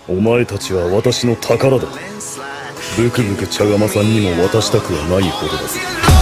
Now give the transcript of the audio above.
お前たちは私の宝だ。ブクブク茶釜さんにも渡したくはないほどだぜ。